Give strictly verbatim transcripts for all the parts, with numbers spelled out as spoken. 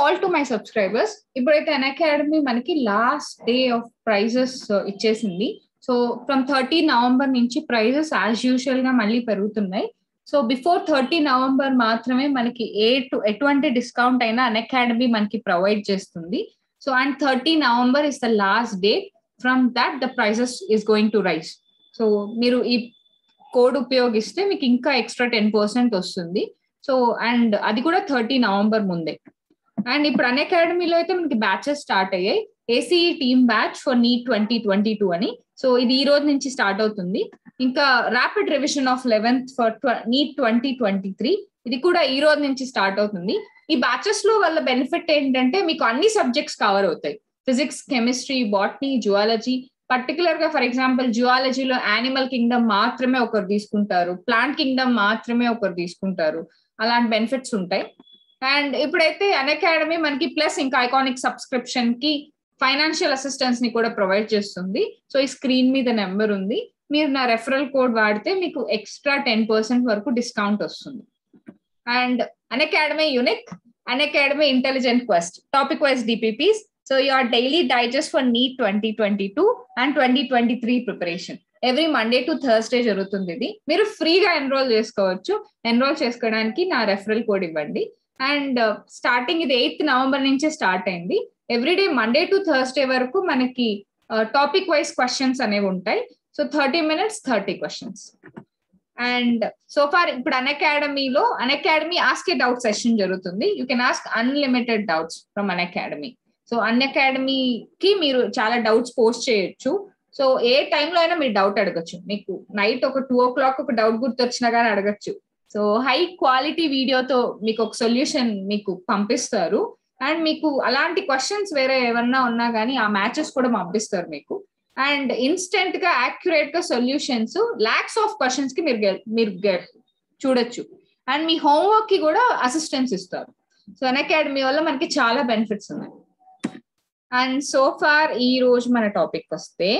All to my subscribers, ఇప్పుడైతే Unacademy మనకి last day of prices ఇచ్చేసింది. సో ఫ్రమ్ థర్టీ నవంబర్ నుంచి prices as usual గా మళ్ళీ పెరుగుతున్నాయి. సో బిఫోర్ థర్టీ నవంబర్ మాత్రమే మనకి ఏ ఎటువంటి డిస్కౌంట్ అయినా అన్అకాడమీ మనకి ప్రొవైడ్ చేస్తుంది. So and thirty November is the last day. From that the prices is going to rise. So మీరు ఈ కోడ్ ఉపయోగిస్తే మీకు ఇంకా ఎక్స్ట్రా టెన్ పర్సెంట్ వస్తుంది. సో అండ్ అది కూడా థర్టీ నవంబర్ ముందే. అండ్ ఇప్పుడు అన్అకాడమీలో అయితే మనకి బ్యాచెస్ స్టార్ట్ అయ్యాయి. ACE team batch for NEET twenty twenty two అని. సో ఇది ఈ రోజు నుంచి స్టార్ట్ అవుతుంది. ఇంకా rapid revision of eleventh for NEET twenty twenty three ఇది కూడా ఈ రోజు నుంచి స్టార్ట్ అవుతుంది. ఈ బ్యాచెస్ లో వాళ్ళ బెనిఫిట్ ఏంటంటే మీకు అన్ని సబ్జెక్ట్స్ కవర్ అవుతాయి. Physics, chemistry, botany, zoology. Particular గా ఫర్ ఎగ్జాంపుల్ జువాలజీలో యానిమల్ కింగ్డమ్ మాత్రమే ఒకరు తీసుకుంటారు, ప్లాంట్ కింగ్డమ్ మాత్రమే ఒకరు తీసుకుంటారు. అలాంటి బెనిఫిట్స్ ఉంటాయి. అండ్ ఇప్పుడైతే అన్అకాడమీ మనకి ప్లస్ ఇంకా ఐకానిక్ సబ్స్క్రిప్షన్ కి ఫైనాన్షియల్ అసిస్టెన్స్ ని కూడా ప్రొవైడ్ చేస్తుంది. సో ఈ స్క్రీన్ మీద నెంబర్ ఉంది, మీరు నా రెఫరల్ కోడ్ వాడితే మీకు ఎక్స్ట్రా టెన్ పర్సెంట్ వరకు డిస్కౌంట్ వస్తుంది. And Unacademy unique, Unacademy intelligent quest, topic wise DPPs. So your daily digest for NEET twenty twenty two and twenty twenty three preparation every Monday to Thursday జరుగుతుంది. ఇది మీరు ఫ్రీగా enroll చేసుకోవచ్చు. Enroll చేసుకోవడానికి నా referral code ఇవ్వండి. And starting ఇది eighth November నుంచే స్టార్ట్ అయింది. ఎవ్రీడే మండే టు థర్స్డే వరకు మనకి టాపిక్ వైజ్ క్వశ్చన్స్ అనేవి ఉంటాయి. So thirty minutes thirty questions. And so far ఇప్పుడు అన్అకాడమీలో Unacademy ask a doubt session జరుగుతుంది. You can ask unlimited doubts from Unacademy. So అన్అకాడమీకి మీరు చాలా డౌట్స్ పోస్ట్ చేయొచ్చు. సో ఏ టైంలో అయినా మీరు డౌట్ అడగచ్చు. మీకు నైట్ ఒక టూ ఓ క్లాక్ ఒక డౌట్ గుర్తొచ్చినా కానీ అడగచ్చు. సో హై క్వాలిటీ వీడియోతో మీకు ఒక సొల్యూషన్ మీకు పంపిస్తారు. అండ్ మీకు అలాంటి క్వశ్చన్స్ వేరే ఏమన్నా ఉన్నా కానీ ఆ మ్యాచెస్ కూడా పంపిస్తారు మీకు. అండ్ ఇన్స్టెంట్ గా యాక్యురేట్ గా సొల్యూషన్స్ లాక్స్ ఆఫ్ క్వశ్చన్స్ కి మీరు మీరు చూడొచ్చు. అండ్ మీ హోంవర్క్ కి కూడా అసిస్టెన్స్ ఇస్తారు. సో అన్అకాడమీ వల్ల మనకి చాలా బెనిఫిట్స్ ఉన్నాయి. అండ్ సో ఫార్ ఈ రోజు మన టాపిక్ వస్తే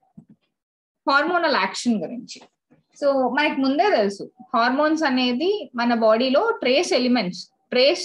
హార్మోనల్ యాక్షన్ గురించి. సో మనకి ముందే తెలుసు హార్మోన్స్ అనేది మన బాడీలో trace elements, trace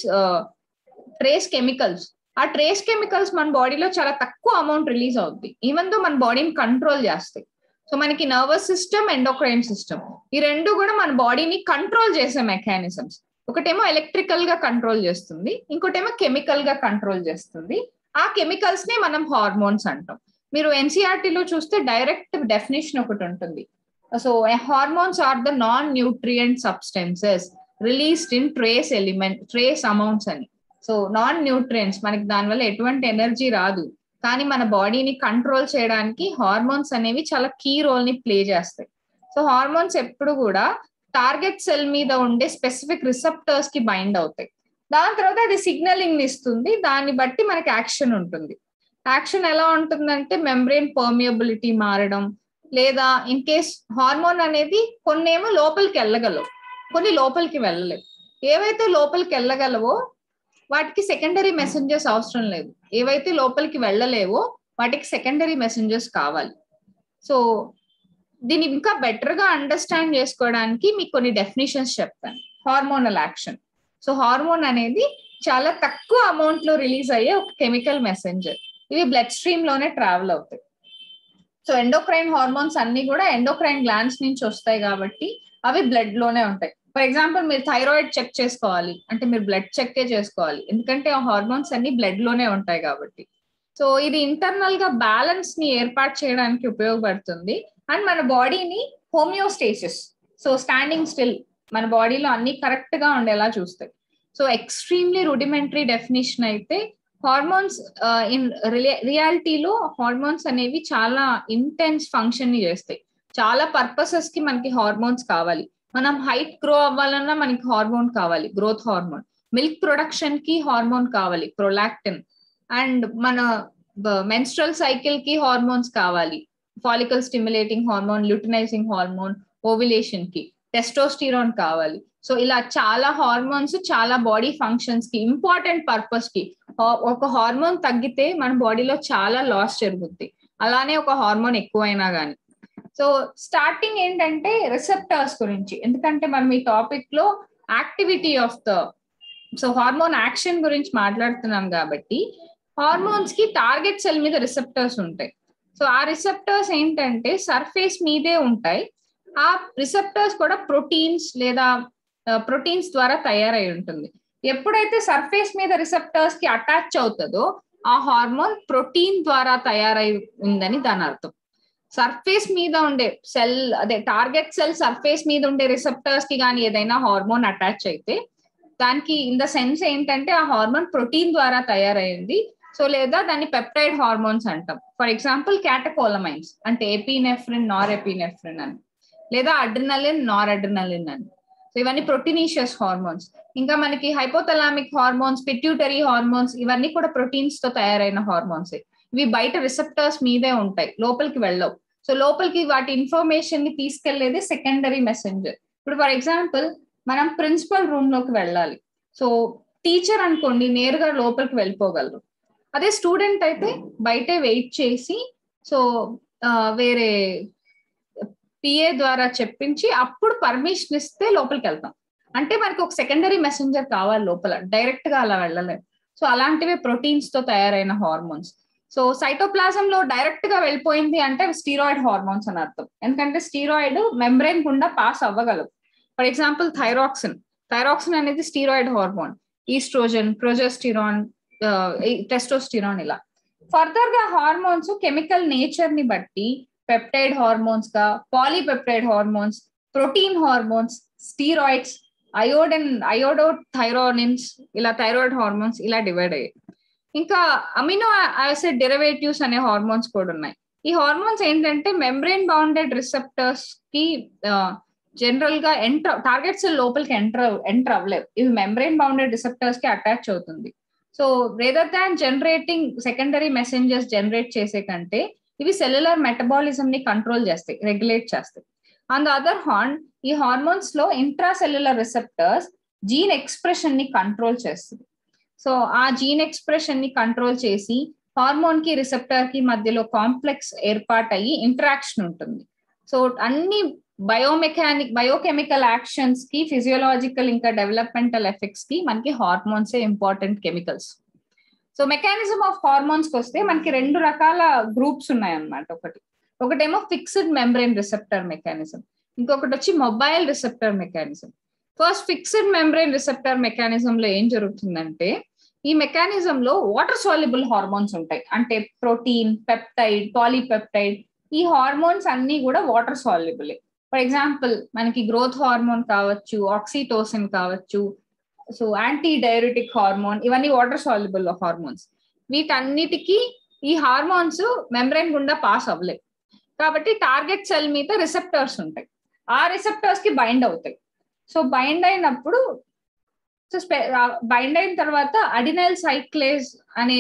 trace chemicals. ఆ ట్రేస్ కెమికల్స్ మన బాడీలో చాలా తక్కువ అమౌంట్ రిలీజ్ అవుద్ది, ఈవెన్ దో మన బాడీని కంట్రోల్ చేస్తాయి. సో మనకి నర్వస్ సిస్టమ్, ఎండోక్రైన్ సిస్టమ్, ఈ రెండు కూడా మన బాడీని కంట్రోల్ చేసే మెకానిజమ్స్. ఒకటేమో ఎలక్ట్రికల్ గా కంట్రోల్ చేస్తుంది, ఇంకోటేమో కెమికల్ గా కంట్రోల్ చేస్తుంది. ఆ కెమికల్స్ ని మనం హార్మోన్స్ అంటాం. మీరు ఎన్సీఆర్టీలో చూస్తే డైరెక్ట్ డెఫినేషన్ ఒకటి ఉంటుంది. So hormones are the non nutrient substances released in trace element trace amounts అని. సో నాన్ న్యూట్రియంట్స్, మనకి దానివల్ల ఎటువంటి ఎనర్జీ రాదు, కానీ మన బాడీని కంట్రోల్ చేయడానికి హార్మోన్స్ అనేవి చాలా కీ రోల్ ని ప్లే చేస్తాయి. సో హార్మోన్స్ ఎప్పుడు కూడా టార్గెట్ సెల్ మీద ఉండే స్పెసిఫిక్ రిసెప్టర్స్ కి బైండ్ అవుతాయి. దాని తర్వాత అది సిగ్నలింగ్ ఇస్తుంది, దాన్ని బట్టి మనకి యాక్షన్ ఉంటుంది. యాక్షన్ ఎలా ఉంటుందంటే మెంబ్రెయిన్ పర్మియబిలిటీ మారడం, లేదా ఇన్ కేస్ హార్మోన్ అనేది కొన్నేమో లోపలికి వెళ్ళగలవు, కొన్ని లోపలికి వెళ్ళలేవు. ఏవైతే లోపలికి వెళ్ళగలవో వాటికి సెకండరీ మెసెంజర్స్ అవసరం లేదు, ఏవైతే లోపలికి వెళ్ళలేవో వాటికి సెకండరీ మెసెంజర్స్ కావాలి. సో దీన్ని ఇంకా బెటర్ గా అండర్స్టాండ్ చేసుకోవడానికి మీకు కొన్ని డెఫినేషన్స్ చెప్తాను. Hormonal action. సో హార్మోన్ అనేది చాలా తక్కువ అమౌంట్ లో రిలీజ్ అయ్యే ఒక కెమికల్ మెసెంజర్. ఇవి బ్లడ్ స్ట్రీమ్ లోనే ట్రావెల్ అవుతాయి. సో ఎండోక్రైన్ హార్మోన్స్ అన్ని కూడా ఎండోక్రైన్ గ్లాండ్స్ నుంచి వస్తాయి కాబట్టి అవి బ్లడ్ లోనే ఉంటాయి. ఫర్ ఎగ్జాంపుల్ మీరు థైరాయిడ్ చెక్ చేసుకోవాలి అంటే మీరు బ్లడ్ చెక్కే చేసుకోవాలి, ఎందుకంటే ఆ హార్మోన్స్ అన్ని బ్లడ్ లోనే ఉంటాయి కాబట్టి. సో ఇది ఇంటర్నల్ గా బ్యాలెన్స్ ని ఏర్పాటు చేయడానికి ఉపయోగపడుతుంది. అండ్ మన బాడీని హోమియోస్టేసిస్, సో స్టాండింగ్ స్టిల్, మన బాడీలో అన్ని కరెక్ట్ గా ఉండేలా చూస్తాయి. సో ఎక్స్ట్రీమ్లీ రూడిమెంటరీ డెఫినేషన్ అయితే హార్మోన్స్ ఇన్ రియాలిటీలో హార్మోన్స్ అనేవి చాలా ఇంటెన్స్ ఫంక్షన్ ని చేస్తాయి. చాలా పర్పసెస్ కి మనకి హార్మోన్స్ కావాలి. మనం హైట్ గ్రో అవ్వాలన్నా మనకి హార్మోన్ కావాలి, గ్రోత్ హార్మోన్. మిల్క్ ప్రొడక్షన్ కి హార్మోన్ కావాలి, ప్రొలాక్టిన్. అండ్ మన మెన్స్ట్రల్ సైకిల్ కి హార్మోన్స్ కావాలి, follicle stimulating hormone, luteinizing hormone. Ovulation కి టెస్టోస్టిరాన్ కావాలి. సో ఇలా చాలా హార్మోన్స్ చాలా బాడీ ఫంక్షన్స్ కి ఇంపార్టెంట్ పర్పస్ కి ఒక హార్మోన్ తగ్గితే మన బాడీలో చాలా లాస్ జరుగుద్ది, అలానే ఒక హార్మోన్ ఎక్కువైనా కానీ. సో స్టార్టింగ్ ఏంటంటే రిసెప్టర్స్ గురించి, ఎందుకంటే మనం ఈ టాపిక్ లో activity of the so hormone action గురించి మాట్లాడుతున్నాం కాబట్టి హార్మోన్స్ కి టార్గెట్ సెల్ మీద రిసెప్టర్స్ ఉంటాయి. సో ఆ రిసెప్టర్స్ ఏంటంటే సర్ఫేస్ మీదే ఉంటాయి. ఆ రిసెప్టర్స్ కూడా ప్రోటీన్స్ లేదా ప్రోటీన్స్ ద్వారా తయారై ఉంటుంది. ఎప్పుడైతే సర్ఫేస్ మీద రిసెప్టర్స్ కి అటాచ్ అవుతుందో ఆ హార్మోన్ ప్రోటీన్ ద్వారా తయారై ఉందని దాని అర్థం. సర్ఫేస్ మీద ఉండే సెల్ అదే టార్గెట్ సెల్ సర్ఫేస్ మీద ఉండే రిసెప్టర్స్ కి కానీ ఏదైనా హార్మోన్ అటాచ్ అయితే దానికి ఇన్ ద సెన్స్ ఏంటంటే ఆ హార్మోన్ ప్రోటీన్ ద్వారా తయారైంది. సో లేదా దాన్ని పెప్టైడ్ హార్మోన్స్ అంటాం. ఫర్ ఎగ్జాంపుల్ క్యాటకోలమైన్స్ అంటే ఎపినెఫ్రిన్, నార్ ఎపినెఫ్రిన్ అని, లేదా అడ్రినలిన్, నార్ అడ్రినలిన్ అని. సో ఇవన్నీ ప్రోటీనిషియస్ హార్మోన్స్. ఇంకా మనకి హైపోథలామిక్ హార్మోన్స్, పిట్యూటరీ హార్మోన్స్ ఇవన్నీ కూడా ప్రోటీన్స్ తో తయారైన హార్మోన్స్. ఇవి బయట రిసెప్టర్స్ మీదే ఉంటాయి, లోపలికి వెళ్ళవు. సో లోపలికి వాటి ఇన్ఫర్మేషన్ ని తీసుకెళ్లేది సెకండరీ మెసెంజర్. ఇప్పుడు ఫర్ ఎగ్జాంపుల్ మనం ప్రిన్సిపల్ రూమ్ లోకి వెళ్ళాలి. సో టీచర్ అనుకోండి నేరుగా లోపలికి వెళ్ళిపోగలరు. అదే స్టూడెంట్ అయితే బయటే వెయిట్ చేసి సో వేరే పిఏ ద్వారా చెప్పించి అప్పుడు పర్మిషన్ ఇస్తే లోపలికి వెళ్తాం. అంటే మనకి ఒక సెకండరీ మెసెంజర్ కావాలి లోపల, డైరెక్ట్ గా అలా వెళ్ళలేము. సో అలాంటివి ప్రోటీన్స్ తో తయారైన హార్మోన్స్. సో సైటోప్లాజం లో డైరెక్ట్ గా వెళ్ళిపోయింది అంటే స్టీరాయిడ్ హార్మోన్స్ అని అర్థం. ఎందుకంటే స్టీరాయిడ్ మెంబ్రెయిన్ గుండా పాస్ అవ్వగలవు. For example thyroxine. థైరాక్సిన్ అనేది steroid hormone. Oestrogen, progesterone, testosterone ఇలా. ఫర్దర్ గా హార్మోన్స్ కెమికల్ నేచర్ ని బట్టి పెప్టైడ్ హార్మోన్స్ గా, polypeptide hormones, protein hormones, steroids, iodine iodothyronines ఇలా థైరాయిడ్ హార్మోన్స్ ఇలా డివైడ్ అయ్యాయి. ఇంకా అమినో యాసిడ్ డెరివేటివ్స్ అనే హార్మోన్స్ కూడా ఉన్నాయి. ఈ హార్మోన్స్ ఏంటంటే మెంబ్రెయిన్ బౌండెడ్ రిసెప్టర్స్ కి జనరల్ గా ఎంటర్ టార్గెట్ సెల్ లోపలికి ఎంటర్ ఎంటర్ అవ్వలేవు. ఇవి మెంబ్రెయిన్ బౌండెడ్ రిసెప్టర్స్ కి అటాచ్ అవుతుంది. So rather than generating secondary messengers generate చేసే కంటే ఇవి సెల్యులర్ మెటబాలిజం ని కంట్రోల్ చేస్తాయి, రెగ్యులేట్ చేస్తాయి. ఆన్ ద అదర్ హ్యాండ్ ఈ హార్మోన్స్ లో intra cellular receptors gene expression ని కంట్రోల్ చేస్తుంది. సో ఆ జీన్ ఎక్స్ప్రెషన్ ని కంట్రోల్ చేసి హార్మోన్ కి రిసెప్టర్ కి మధ్యలో కాంప్లెక్స్ ఏర్పాటు అయ్యి ఇంటరాక్షన్ ఉంటుంది. సో అన్ని బయోమెకానిక్ బయోకెమికల్ యాక్షన్స్ కి, ఫిజియోలాజికల్ ఇంకా డెవలప్మెంటల్ ఎఫెక్ట్స్ కి మనకి హార్మోన్సే important chemicals. So mechanism of hormones కి వస్తే మనకి రెండు రకాల గ్రూప్స్ ఉన్నాయన్నమాట. ఒకటి ఒకటేమో ఫిక్స్డ్ మెంబ్రెయిన్ రిసెప్టర్ మెకానిజం, ఇంకొకటి వచ్చి mobile receptor mechanism. First fixed membrane receptor mechanism లో ఏం జరుగుతుందంటే ఈ మెకానిజం లో వాటర్ సాల్యుబుల్ హార్మోన్స్ ఉంటాయి. అంటే ప్రోటీన్, పెప్టైడ్, పాలీపెప్టైడ్ ఈ హార్మోన్స్ అన్ని కూడా వాటర్ సాల్యుబుల్. ఫర్ ఎగ్జాంపుల్ మనకి గ్రోత్ హార్మోన్ కావచ్చు, ఆక్సిటోసిన్ కావచ్చు, సో యాంటీ డైయూరిటిక్ హార్మోన్ ఇవన్నీ వాటర్ సాల్యుబుల్ హార్మోన్స్. వీటన్నిటికీ ఈ హార్మోన్స్ మెంబ్రెయిన్ గుండా పాస్ అవ్వలేవు. కాబట్టి టార్గెట్ సెల్ మీద రిసెప్టర్స్ ఉంటాయి, ఆ రిసెప్టర్స్ కి బైండ్ అవుతాయి. సో బైండ్ అయినప్పుడు సో బైండ్ అయిన తర్వాత అడినైల్ సైక్లేజ్ అనే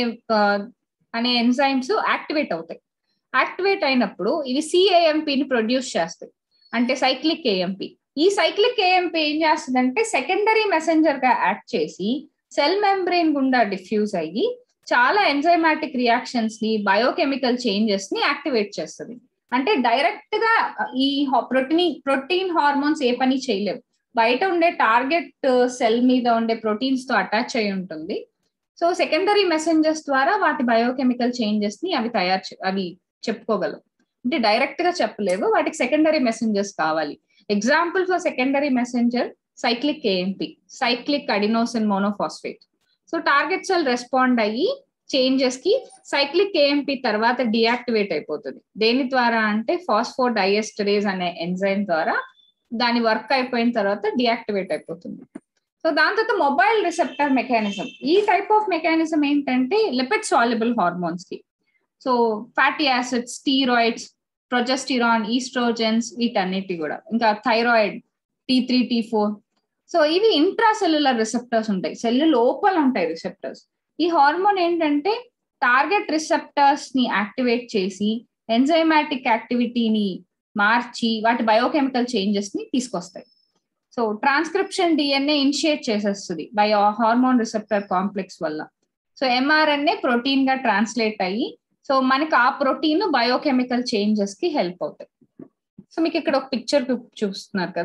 అనే ఎంజైమ్స్ యాక్టివేట్ అవుతాయి. యాక్టివేట్ అయినప్పుడు ఇవి సిఏఎంపిని ప్రొడ్యూస్ చేస్తాయి, అంటే సైక్లిక్ ఏఎంపి. ఈ సైక్లిక్ ఏఎంపి ఏం చేస్తుందంటే సెకండరీ మెసెంజర్ గా యాక్ట్ చేసి సెల్ మెంబ్రెయిన్ గుండా డిఫ్యూజ్ అయ్యి చాలా ఎంజైమాటిక్ రియాక్షన్స్ ని, బయోకెమికల్ చేంజెస్ ని యాక్టివేట్ చేస్తుంది. అంటే డైరెక్ట్ గా ఈ ప్రోటీన్ ప్రోటీన్ హార్మోన్స్ ఏ పని చేయలేవు, బయట ఉండే టార్గెట్ సెల్ మీద ఉండే ప్రోటీన్స్ తో అటాచ్ అయి ఉంటుంది. సో సెకండరీ మెసెంజర్స్ ద్వారా వాటి బయోకెమికల్ చేంజెస్ ని అవి తయారు అవి చెప్పుకోగలవు. అంటే డైరెక్ట్ గా చెప్పలేవు, వాటికి సెకండరీ మెసెంజర్స్ కావాలి. Example for secondary messenger cyclic AMP, cyclic adenosine monophosphate. So target cell respond అయ్యి చేంజెస్ కి సైక్లిక్ ఏఎంపి తర్వాత డియాక్టివేట్ అయిపోతుంది. దేని ద్వారా అంటే ఫాస్ఫో డైఎస్టరేజ్ అనే ఎంజైమ్ ద్వారా దాని వర్క్ అయిపోయిన తర్వాత డియాక్టివేట్ అయిపోతుంది. సో దాని తర్వాత మొబైల్ రిసెప్టర్ మెకానిజం. ఈ టైప్ ఆఫ్ మెకానిజం ఏంటంటే లిపిడ్ సాల్యుబుల్ హార్మోన్స్ కి, so fatty acids, steroids, progesterone, oestrogens వీటన్నిటి కూడా, ఇంకా thyroid, T three, T four. So ఇవి ఇంట్రా సెల్యులర్ రిసెప్టర్స్ ఉంటాయి, సెల్ లోపల ఉంటాయి రిసెప్టర్స్. ఈ హార్మోన్ ఏంటంటే టార్గెట్ రిసెప్టర్స్ ని యాక్టివేట్ చేసి ఎంజైమాటిక్ యాక్టివిటీని మార్చి వాటి బయోకెమికల్ చేంజెస్ ని తీసుకొస్తాయి. సో ట్రాన్స్క్రిప్షన్ డిఎన్ఏ ఇనిషియేట్ చేసేస్తుంది బై హార్మోన్ రిసెప్టర్ కాంప్లెక్స్ వల్ల. సో ఎంఆర్ఎన్ఏ ప్రోటీన్ గా ట్రాన్స్లేట్ అయ్యి సో మనకి ఆ ప్రోటీన్ బయోకెమికల్ చేంజెస్ కి హెల్ప్ అవుతాయి. సో మీకు ఇక్కడ ఒక పిక్చర్ చూస్తున్నారు కదా,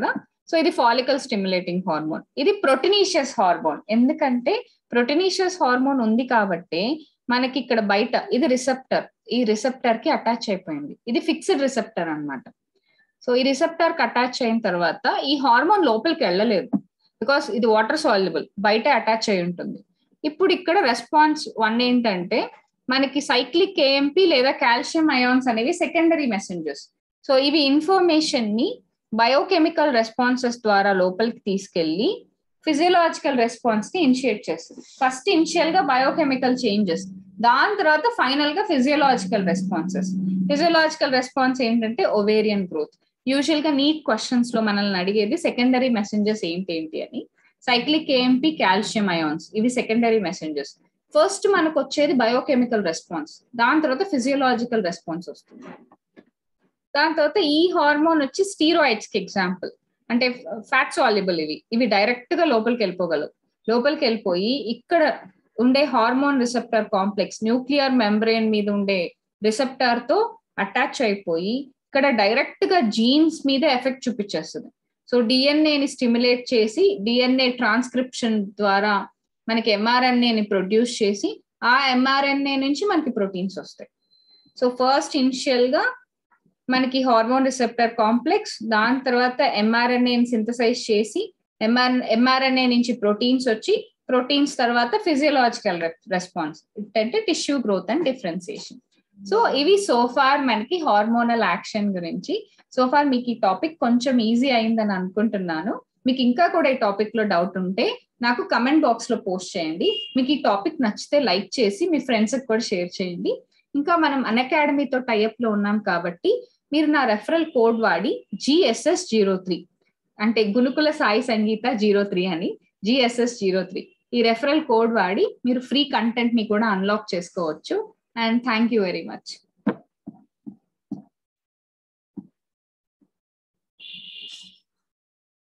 సో ఇది ఫాలికల్ స్టిమ్యులేటింగ్ హార్మోన్. ఇది ప్రొటినీషియస్ హార్మోన్. ఎందుకంటే ప్రొటినీషియస్ హార్మోన్ ఉంది కాబట్టి మనకి ఇక్కడ బయట ఇది రిసెప్టర్, ఈ రిసెప్టర్ కి అటాచ్ అయిపోయింది. ఇది ఫిక్స్డ్ రిసెప్టర్ అన్నమాట. సో ఈ రిసెప్టర్ కి అటాచ్ అయిన తర్వాత ఈ హార్మోన్ లోపలికి వెళ్ళలేదు, బికాస్ ఇది వాటర్ సాల్యుబుల్, బయట అటాచ్ అయి ఉంటుంది. ఇప్పుడు ఇక్కడ రెస్పాన్స్ వన్ ఏంటంటే మనకి సైక్లిక్ కేఎంపి లేదా కాల్షియం అయాన్స్ అనేవి సెకండరీ మెసెంజర్స్. సో ఇవి ఇన్ఫర్మేషన్ ని బయోకెమికల్ రెస్పాన్సెస్ ద్వారా లోపలికి తీసుకెళ్లి ఫిజియలాజికల్ రెస్పాన్స్ ని ఇనిషియేట్ చేస్తుంది. ఫస్ట్ ఇనిషియల్ గా బయోకెమికల్ చేంజెస్, దాని తర్వాత ఫైనల్ గా ఫిజియలాజికల్ రెస్పాన్సెస్. ఫిజియలాజికల్ రెస్పాన్స్ ఏంటంటే ఓవేరియన్ గ్రోత్. యూజువల్ గా నీట్ క్వశ్చన్స్ లో మనల్ని అడిగేది సెకండరీ మెసెంజర్స్ ఏంటి ఏంటి అని. సైక్లిక్ కేఎంపి, కాల్షియం అయాన్స్, ఇవి సెకండరీ మెసెంజర్స్. ఫస్ట్ మనకు వచ్చేది బయోకెమికల్ రెస్పాన్స్, దాని తర్వాత ఫిజియలాజికల్ రెస్పాన్స్ వస్తుంది. దాని తర్వాత ఈ హార్మోన్ వచ్చి స్టీరాయిడ్స్ కి ఎగ్జాంపుల్. అంటే ఫ్యాట్ సాల్యుబుల్, ఇవి ఇవి డైరెక్ట్ గా లోపలికి వెళ్ళిపోగలవు. లోపలికి వెళ్ళిపోయి ఇక్కడ ఉండే hormone receptor complex, nuclear membrane మీద ఉండే రిసెప్టర్ తో అటాచ్ అయిపోయి ఇక్కడ డైరెక్ట్ గా జీన్స్ మీద ఎఫెక్ట్ చూపించేస్తుంది. సో డిఎన్ఏని స్టిమ్యులేట్ చేసి డిఎన్ఏ ట్రాన్స్క్రిప్షన్ ద్వారా మనకి ఎంఆర్ఎన్ఏని ప్రొడ్యూస్ చేసి ఆ ఎంఆర్ఎన్ఏ నుంచి మనకి ప్రోటీన్స్ వస్తాయి. సో ఫస్ట్ ఇనిషియల్ గా మనకి హార్మోన్ రిసెప్టర్ కాంప్లెక్స్, దాని తర్వాత ఎంఆర్ఎన్ఏని సింథసైజ్ చేసి ఎంఆర్ ఎంఆర్ఎన్ఏ నుంచి ప్రోటీన్స్ వచ్చి, ప్రోటీన్స్ తర్వాత ఫిజియలాజికల్ రెస్పాన్స్ అంటే tissue growth and differentiation. So ఇవి సోఫార్ మనకి హార్మోనల్ యాక్షన్ గురించి. సోఫార్ మీకు ఈ టాపిక్ కొంచెం ఈజీ అయిందని అనుకుంటున్నాను. మీకు ఇంకా కూడా ఈ టాపిక్ లో డౌట్ ఉంటే నాకు కమెంట్ బాక్స్ లో పోస్ట్ చేయండి. మీకు ఈ టాపిక్ నచ్చితే లైక్ చేసి మీ ఫ్రెండ్స్ కి కూడా షేర్ చేయండి. ఇంకా మనం అన్అకాడమీతో టైఅప్ లో ఉన్నాం కాబట్టి మీరు నా రెఫరల్ కోడ్ వాడి జిఎస్ఎస్ జీరో త్రీ అంటే గురుకుల సాయి సంగీత జీరో త్రీ అని, జిఎస్ఎస్ జీరో త్రీ ఈ రెఫరల్ కోడ్ వాడి మీరు ఫ్రీ కంటెంట్ ని కూడా అన్లాక్ చేసుకోవచ్చు. And thank you very much.